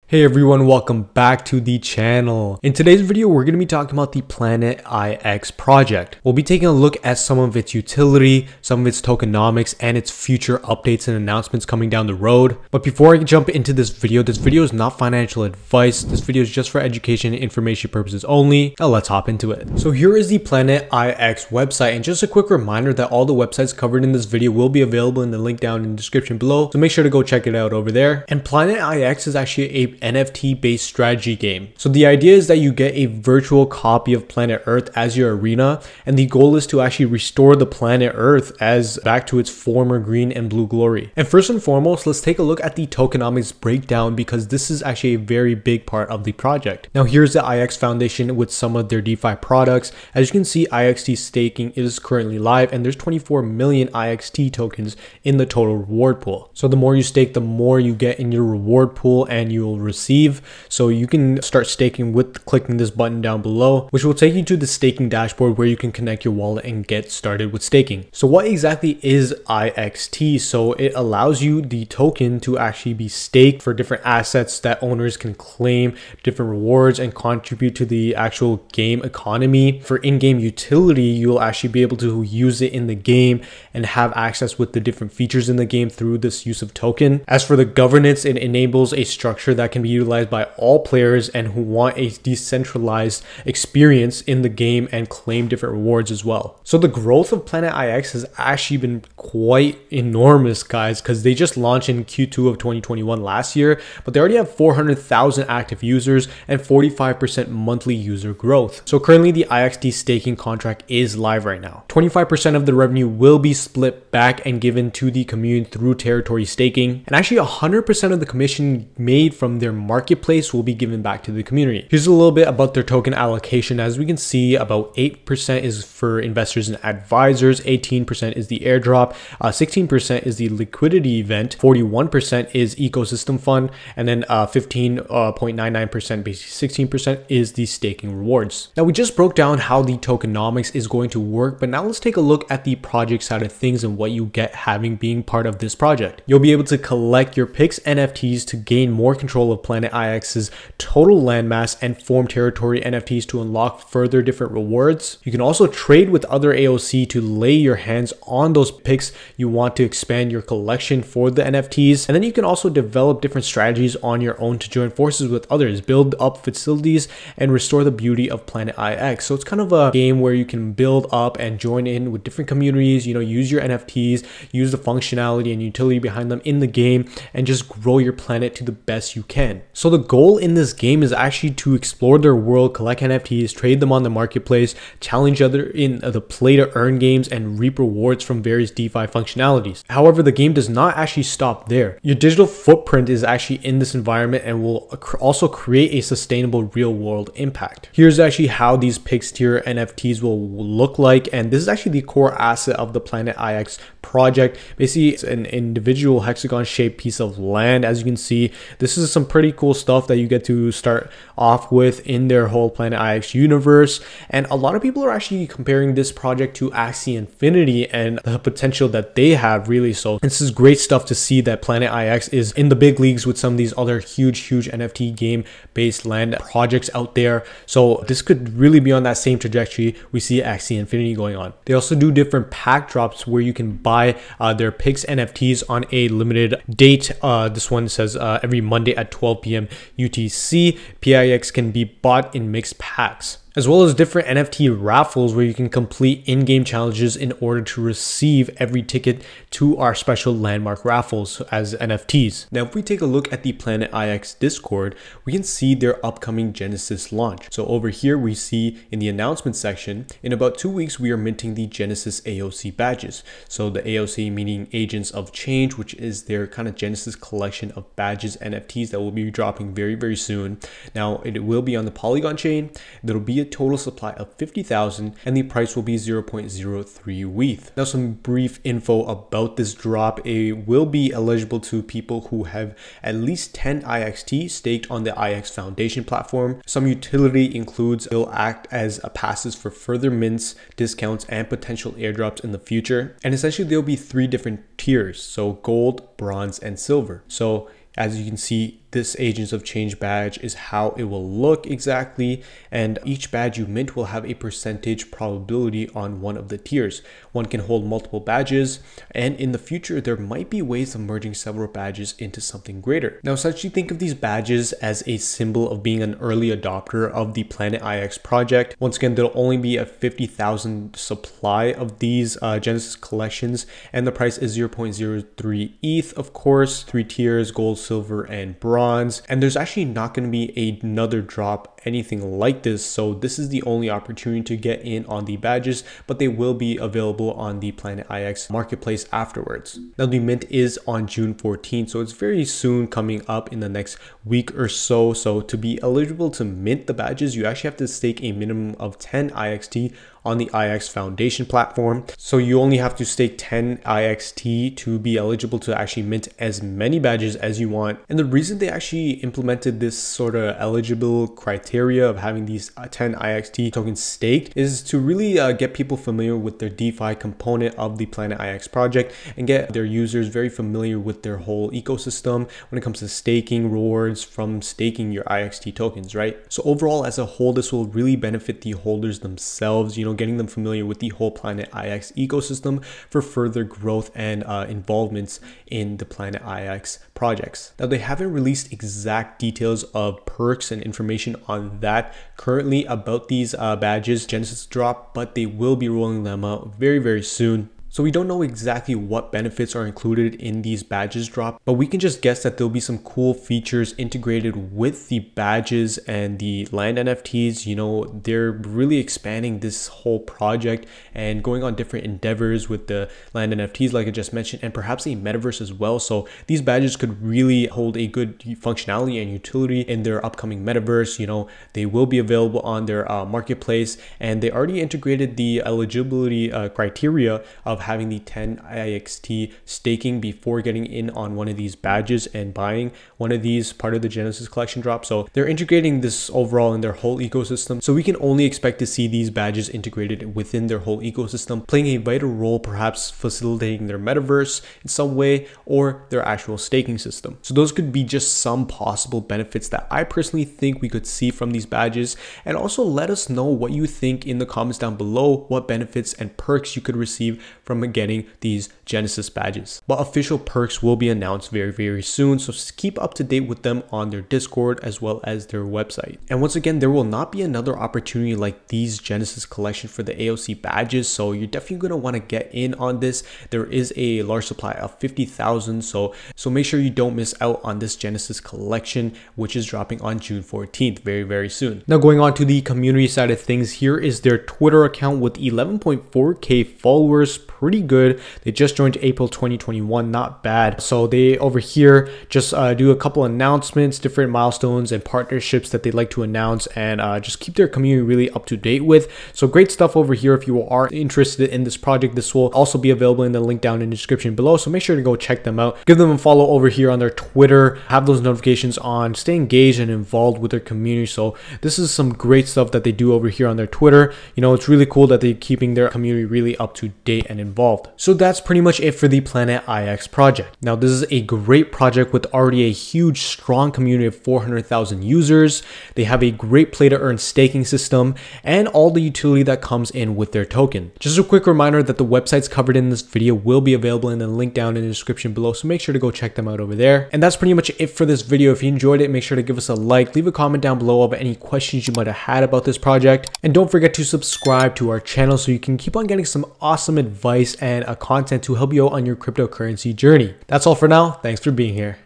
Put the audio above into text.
Hey everyone, welcome back to the channel. In today's video, we're going to be talking about the Planet IX project. We'll be taking a look at some of its utility, some of its tokenomics, and its future updates and announcements coming down the road. But before I jump into this video is not financial advice. This video is just for education and information purposes only. Now let's hop into it. So here is the Planet IX website, and just a quick reminder that all the websites covered in this video will be available in the link down in the description below. So make sure to go check it out over there. And Planet IX is actually a NFT based strategy game. So the idea is that you get a virtual copy of planet Earth as your arena, and the goal is to actually restore the planet Earth as back to its former green and blue glory. And first and foremost, let's take a look at the tokenomics breakdown, because this is actually a very big part of the project. Now here's the IX Foundation with some of their DeFi products. As you can see, IXT staking is currently live, and there's 24 million IXT tokens in the total reward pool. So the more you stake, the more you get in your reward pool and you'll receive. So you can start staking with clicking this button down below, which will take you to the staking dashboard where you can connect your wallet and get started with staking. So what exactly is IXT? So it allows you the token to actually be staked for different assets that owners can claim different rewards and contribute to the actual game economy. For in-game utility, you'll actually be able to use it in the game and have access with the different features in the game through this use of token. As for the governance, it enables a structure that can be utilized by all players and who want a decentralized experience in the game and claim different rewards as well. So the growth of Planet IX has actually been quite enormous, guys, because they just launched in Q2 of 2021 last year, but they already have 400,000 active users and 45% monthly user growth. So currently the IXT staking contract is live right now. 25% of the revenue will be split back and given to the community through territory staking, and actually 100% of the commission made from their marketplace will be given back to the community. Here's a little bit about their token allocation. As we can see, about 8% is for investors and advisors, 18% is the airdrop, 16% is the liquidity event, 41% is ecosystem fund, and then 15.99%, basically 16% is the staking rewards. Now we just broke down how the tokenomics is going to work, but now let's take a look at the project side of things and what you get having being part of this project. You'll be able to collect your picks NFTs to gain more control of Planet IX's total landmass and form territory NFTs to unlock further different rewards. You can also trade with other AOC to lay your hands on those picks you want to expand your collection for the NFTs. And then you can also develop different strategies on your own to join forces with others, build up facilities, and restore the beauty of Planet IX. So it's kind of a game where you can build up and join in with different communities, use your NFTs, use the functionality and utility behind them in the game, and just grow your planet to the best you can. So the goal in this game is actually to explore their world, collect NFTs, trade them on the marketplace, challenge other in the play to earn games, and reap rewards from various DeFi functionalities. However, the game does not actually stop there. Your digital footprint is actually in this environment and will also create a sustainable real world impact. Here's actually how these Pix tier NFTs will look like, and this is actually the core asset of the Planet IX project. Basically, it's an individual hexagon shaped piece of land. As you can see, this is some pretty cool stuff that you get to start off with in their whole Planet IX universe. And a lot of people are actually comparing this project to Axie Infinity and the potential that they have, really. So this is great stuff to see that Planet IX is in the big leagues with some of these other huge NFT game based land projects out there. So this could really be on that same trajectory we see Axie Infinity going on. They also do different pack drops where you can buy their Pix NFTs on a limited date. This one says every Monday at 12 p.m. UTC. PIX can be bought in mixed packs, as well as different NFT raffles where you can complete in-game challenges in order to receive every ticket to our special landmark raffles as NFTs. Now, if we take a look at the Planet IX Discord, we can see their upcoming Genesis launch. So over here, we see in the announcement section, in about 2 weeks, we are minting the Genesis AOC badges. So the AOC meaning Agents of Change, which is their kind of Genesis collection of badges, NFTs that will be dropping very soon. Now, it will be on the Polygon chain. There'll be a total supply of 50,000 and the price will be 0.03 ETH. Now, some brief info about this drop. It will be eligible to people who have at least 10 IXT staked on the IX Foundation platform. Some utility includes it'll act as a passes for further mints, discounts, and potential airdrops in the future. And essentially there'll be 3 different tiers, so gold, bronze, and silver. So as you can see, this Agents of Change badge is how it will look exactly, and each badge you mint will have a percentage probability on one of the tiers. One can hold multiple badges, and in the future there might be ways of merging several badges into something greater. Now essentially think of these badges as a symbol of being an early adopter of the Planet IX project. Once again, there'll only be a 50,000 supply of these Genesis collections, and the price is 0.03 ETH, of course, 3 tiers: gold, silver, and bronze. And there's actually not going to be another drop, anything like this, so this is the only opportunity to get in on the badges, but they will be available on the Planet IX marketplace afterwards. Now the mint is on June 14th, so it's very soon, coming up in the next week or so. So to be eligible to mint the badges, you actually have to stake a minimum of 10 IXT on the IX Foundation platform. So you only have to stake 10 IXT to be eligible to actually mint as many badges as you want. And the reason they actually implemented this sort of eligible criteria of having these 10 IXT tokens staked is to really get people familiar with their DeFi component of the Planet IX project and get their users very familiar with their whole ecosystem when it comes to staking rewards from staking your IXT tokens, right? So overall, as a whole, this will really benefit the holders themselves, getting them familiar with the whole Planet IX ecosystem for further growth and involvements in the Planet IX projects. Now they haven't released exact details of perks and information on that currently about these badges Genesis drop, but they will be rolling them out very, very soon. So we don't know exactly what benefits are included in these badges drop, but we can just guess that there'll be some cool features integrated with the badges and the land NFTs. They're really expanding this whole project and going on different endeavors with the land NFTs, like I just mentioned, and perhaps a metaverse as well. So these badges could really hold a good functionality and utility in their upcoming metaverse. They will be available on their marketplace, and they already integrated the eligibility criteria of having the 10 IXT staking before getting in on one of these badges and buying one of these part of the Genesis collection drop. So they're integrating this overall in their whole ecosystem. So we can only expect to see these badges integrated within their whole ecosystem, playing a vital role, perhaps facilitating their metaverse in some way or their actual staking system. So those could be just some possible benefits that I personally think we could see from these badges. And also let us know what you think in the comments down below, what benefits and perks you could receive from getting these Genesis badges. But official perks will be announced very, very soon, so keep up to date with them on their Discord as well as their website. And once again, there will not be another opportunity like these Genesis collection for the AOC badges, so you're definitely going to want to get in on this. There is a large supply of 50,000, so make sure you don't miss out on this Genesis collection, which is dropping on June 14th, very, very soon. Now going on to the community side of things, here is their Twitter account with 11.4k followers. Pretty good. They just joined April 2021, not bad. So they over here just do a couple announcements, different milestones and partnerships that they like to announce, and just keep their community really up to date with. So great stuff over here. If you are interested in this project, this will also be available in the link down in the description below, so make sure to go check them out. Give them a follow over here on their Twitter, have those notifications on, stay engaged and involved with their community. So this is some great stuff that they do over here on their Twitter. It's really cool that they're keeping their community really up to date and involved. So that's pretty much it for the Planet IX project. Now this is a great project with already a huge strong community of 400,000 users. They have a great play to earn staking system and all the utility that comes in with their token. Just a quick reminder that the websites covered in this video will be available in the link down in the description below, so make sure to go check them out over there. And that's pretty much it for this video. If you enjoyed it, make sure to give us a like, leave a comment down below of any questions you might have had about this project, and don't forget to subscribe to our channel so you can keep on getting some awesome advice and content to help you out on your cryptocurrency journey. That's all for now. Thanks for being here.